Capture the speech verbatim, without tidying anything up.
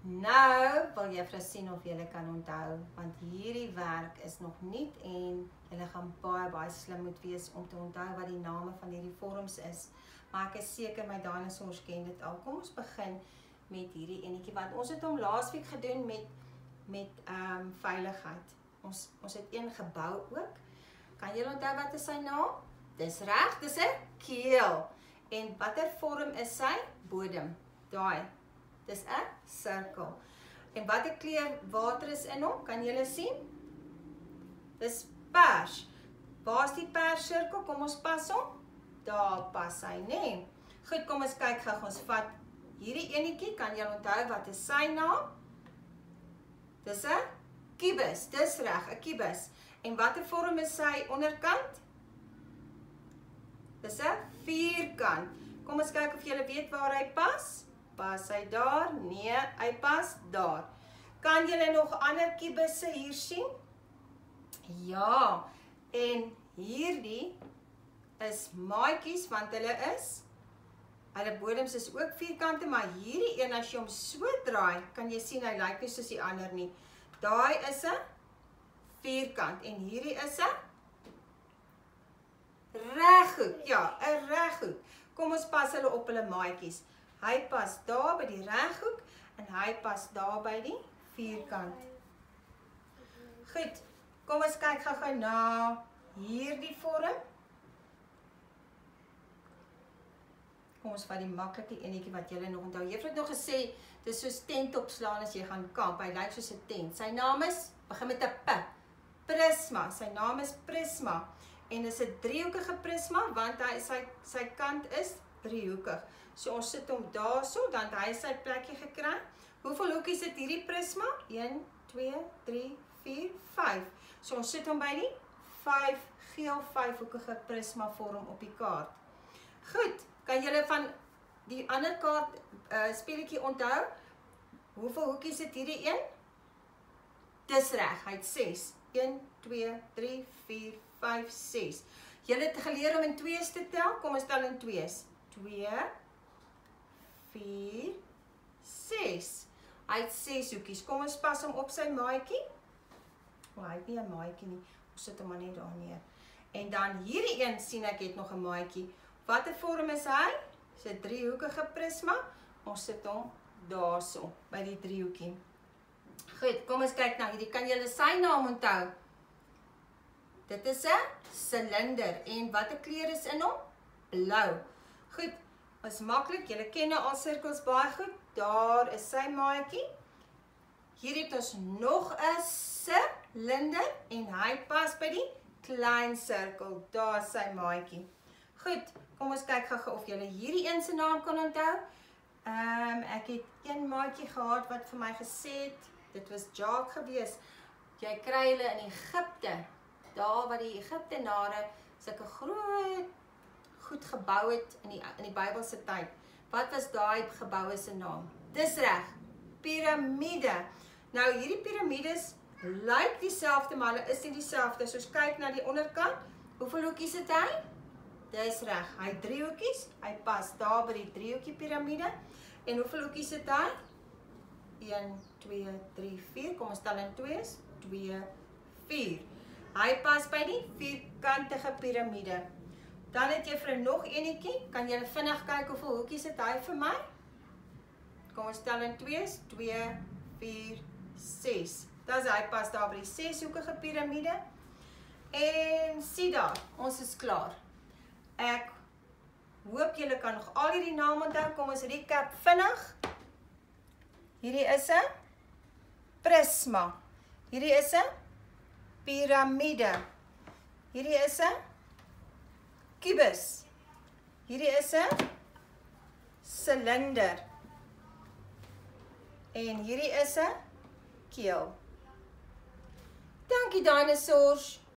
Nou wil juffrou sien of julle kan onthou, want hierdie werk is nog nie en julle gaan baie baie slim moet wees om te onthou wat die name van hierdie vorms is. Maar ek is seker my dinosaurs ken dit al. Kom ons begin met hierdie enetjie, want ons het hom laasweek gedoen met met ehm um, veiligheid. Ons ons het een gebou ook. Kan julle onthou wat is sy naam? Dis reg, dis 'n keel. En watter vorm is sy? Bodem. Daai. Dis 'n sirkel. En watter kleur water is in hom? Kan julle sien? Dis pers. Waar is die pers sirkel? Kom ons pas hom. Daar pas hy, nê? Nee. Goed, kom ons kyk gou. Ons vat hierdie enetjie. Kan julle onthou wat is sy naam? Dis 'n kubus. Dis reg, 'n kubus. En watter vorm is sy onderkant? Dis 'n vierkant. Kom ons kyk of julle weet waar hy pas. Pas hy daar? Nee, hy pas daar. Kan julle nog ander kubusse hier sien? Ja, en hierdie is maatjies, want hulle is, hulle bodems is ook vierkante, maar hierdie een, as jy hom so draai, kan jy sien, hy lyk nie soos die ander nie. Daai is 'n vierkant, en hierdie is 'n reghoek, ja, 'n reghoek. Kom ons pas hulle op hulle maatjies. Hy pas daar by die reghoek en hy pas daar by die vierkant. Goed, kom ons kyk gou-gou na hierdie vorm. Kom ons vat die maklike enetjie wat julle nog onthou. Juffrou het nog gesê, dis soos tent opslaan as jy gaan kamp. Hy lyk soos 'n tent. Sy naam is, begin met 'n P. Prisma. Sy naam is Prisma. En dis 'n driehoekige prisma, want hy sy sy kant is driehoekig. So ons sit hom daarso, dan hy sy plekkie gekry. Hoeveel hoekies het hierdie prisma? een, twee, drie, vier, vyf. So ons sit hom by die vyf geel vyfhoekige prisma vorm op die kaart. Goed, kan julle van die ander kaart uh, speletjie onthou? Hoeveel hoekies het hierdie een? Dis reg, hy het ses. een, twee, drie, vier, vyf, ses. Julle het geleer om in twees te tel. Kom ons tel in twees. twee, vier, ses. Hy het ses hoekies. Kom ons pas hom op sy maatjie. Maar hy het nie 'n maatjie nie. Ons sit hom maar net daar neer. En dan hierdie een sien ek het nog 'n maatjie. Watter vorm is hy? Dis 'n driehoekige prisma. Ons sit hom daarso by die driehoekie. Goed, kom ons kyk nou hierdie. Kan julle sy naam onthou? Dit is 'n silinder. En watter kleur is in hom? Blou. Goed, is maklik. Julle ken nou al sirkels baie goed. Daar is sy maatjie. Hier het ons nog 'n silinder en hy pas by die klein sirkel. Daar is sy maatjie. Goed, kom ons kyk gou of julle hierdie een se naam kan onthou. Ehm um, ek het een maatjie gehad wat vir my gesê het, dit was Jacques gewees. Jy kry hulle in Egipte. Daar waar die Egiptenare sulke groot goed gebou het in die in die Bybelse tyd. Wat was daai geboue se naam? Dis reg. Piramide. Nou hierdie piramides lyk dieselfde, maar hulle is nie dieselfde. As ons kyk na die onderkant, hoeveel hoekies het hy? Dis reg. Hy het drie hoekies. Hy pas daar by die driehoekie piramide. En hoeveel hoekies het hy? een, twee, drie, vier. Kom ons tel in twees. twee, vier. Hy pas by die vierkantige piramide. Dan het jy vir nog enetjie. Kan jy vinnig kyk hoeveel hoekies het hy vir my? Kom ons tel in twees. twee, vier, ses. Dis hy pas daar by die seshoekige piramide. En sien daar, ons is klaar. Ek hoop julle kan nog al hierdie name onthou. Kom ons recap vinnig. Hierdie is 'n prisma. Hierdie is 'n piramide. Hierdie is 'n kubus. Hierdie is 'n silinder. En hierdie is 'n keel. Dankie dinosaurs.